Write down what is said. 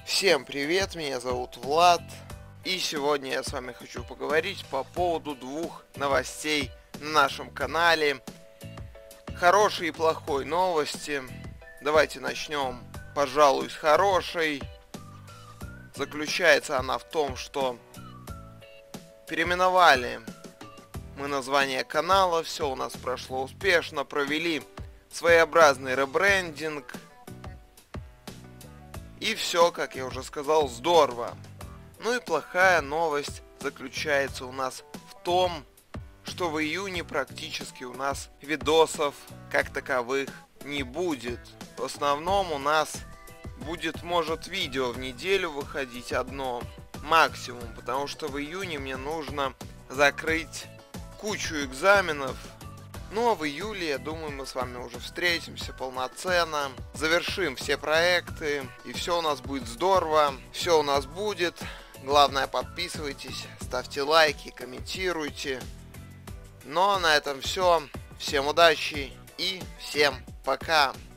Всем привет, меня зовут Влад, и сегодня я с вами хочу поговорить по поводу двух новостей на нашем канале. Хорошей и плохой новости. Давайте начнем, пожалуй, с хорошей. Заключается она в том, что переименовали мы название канала, все у нас прошло успешно, провели своеобразный ребрендинг. И все, как я уже сказал, здорово. Ну и плохая новость заключается у нас в том, что в июне практически у нас видосов как таковых не будет. В основном у нас будет, может, видео в неделю выходить одно максимум, потому что в июне мне нужно закрыть кучу экзаменов. Ну а в июле, я думаю, мы с вами уже встретимся полноценно, завершим все проекты, и все у нас будет здорово, все у нас будет. Главное, подписывайтесь, ставьте лайки, комментируйте. Ну а на этом все. Всем удачи и всем пока.